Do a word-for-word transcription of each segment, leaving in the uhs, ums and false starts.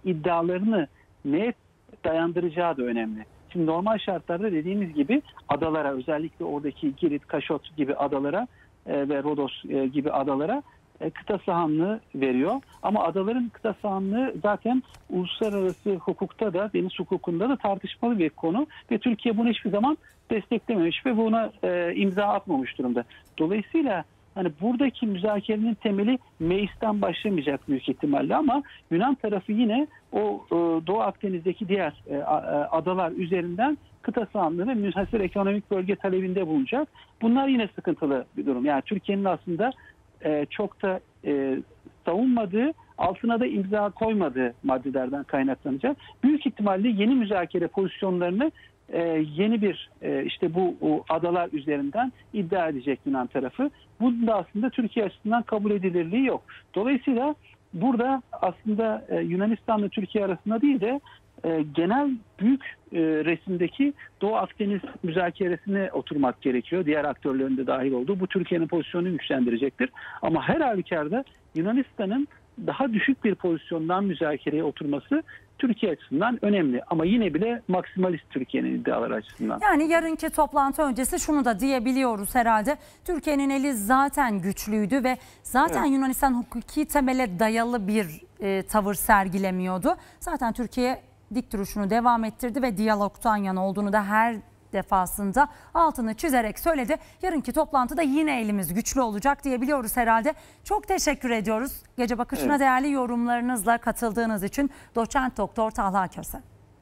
iddialarını neye dayandıracağı da önemli. Şimdi normal şartlarda dediğimiz gibi adalara, özellikle oradaki Girit, Kaşot gibi adalara e, ve Rodos e, gibi adalara e, kıta sahanlığı veriyor. Ama adaların kıta sahanlığı zaten uluslararası hukukta da, deniz hukukunda da tartışmalı bir konu ve Türkiye bunu hiçbir zaman desteklememiş ve buna e, imza atmamış durumda. Dolayısıyla hani buradaki müzakerenin temeli meclisten başlamayacak büyük ihtimalle, ama Yunan tarafı yine o e, Doğu Akdeniz'deki diğer e, adalar üzerinden kıta sahanlığı ve münhasır ekonomik bölge talebinde bulunacak. Bunlar yine sıkıntılı bir durum. Yani Türkiye'nin aslında e, çok da e, savunmadığı, altına da imza koymadığı maddelerden kaynaklanacak. Büyük ihtimalle yeni müzakere pozisyonlarını Ee, yeni bir e, işte bu o adalar üzerinden iddia edecek Yunan tarafı. Bunun da aslında Türkiye açısından kabul edilirliği yok. Dolayısıyla burada aslında e, Yunanistan'la Türkiye arasında değil de e, genel büyük e, resimdeki Doğu Akdeniz müzakeresine oturmak gerekiyor. Diğer aktörlerin de dahil olduğu. Bu Türkiye'nin pozisyonunu güçlendirecektir. Ama her halükarda Yunanistan'ın daha düşük bir pozisyondan müzakereye oturması Türkiye açısından önemli, ama yine bile maksimalist Türkiye'nin iddiaları açısından. Yani yarınki toplantı öncesi şunu da diyebiliyoruz herhalde. Türkiye'nin eli zaten güçlüydü ve zaten evet, Yunanistan hukuki temele dayalı bir e, tavır sergilemiyordu. Zaten Türkiye dik duruşunu devam ettirdi ve diyalogtan yana olduğunu da her defasında altını çizerek söyledi. Yarınki toplantıda yine elimiz güçlü olacak diyebiliyoruz herhalde. Çok teşekkür ediyoruz. Gece Bakışı'na evet, değerli yorumlarınızla katıldığınız için Doçent Doktor Talha Köse.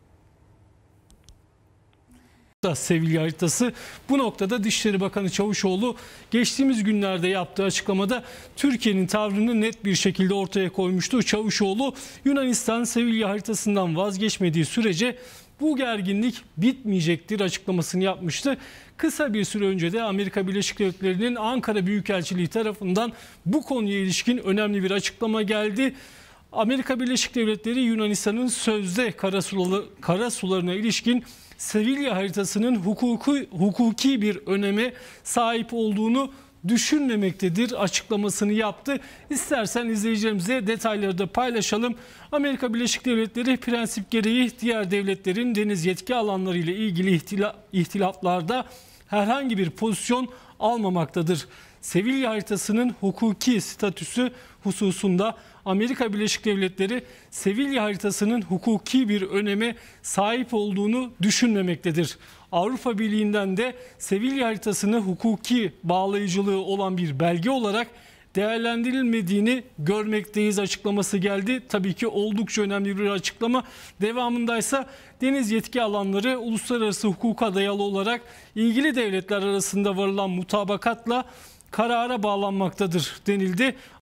Sevilya haritası. Bu noktada Dışişleri Bakanı Çavuşoğlu geçtiğimiz günlerde yaptığı açıklamada Türkiye'nin tavrını net bir şekilde ortaya koymuştu. Çavuşoğlu, Yunanistan Sevilya haritasından vazgeçmediği sürece bu gerginlik bitmeyecektir açıklamasını yapmıştı. Kısa bir süre önce de Amerika Birleşik Devletleri'nin Ankara Büyükelçiliği tarafından bu konuya ilişkin önemli bir açıklama geldi. Amerika Birleşik Devletleri Yunanistan'ın sözde karasuları, karasularına ilişkin Sevilya haritasının hukuku, hukuki bir öneme sahip olduğunu düşünmemektedir açıklamasını yaptı. İstersen izleyicilerimize detayları da paylaşalım. Amerika Birleşik Devletleri prensip gereği diğer devletlerin deniz yetki alanları ile ilgili ihtila, ihtilaflarda herhangi bir pozisyon almamaktadır. Sevilya haritasının hukuki statüsü hususunda Amerika Birleşik Devletleri Sevilya haritasının hukuki bir öneme sahip olduğunu düşünmemektedir. Avrupa Birliği'nden de Sevilya haritasını hukuki bağlayıcılığı olan bir belge olarak değerlendirilmediğini görmekteyiz açıklaması geldi. Tabii ki oldukça önemli bir açıklama. Devamındaysa deniz yetki alanları uluslararası hukuka dayalı olarak ilgili devletler arasında varılan mutabakatla karara bağlanmaktadır denildi.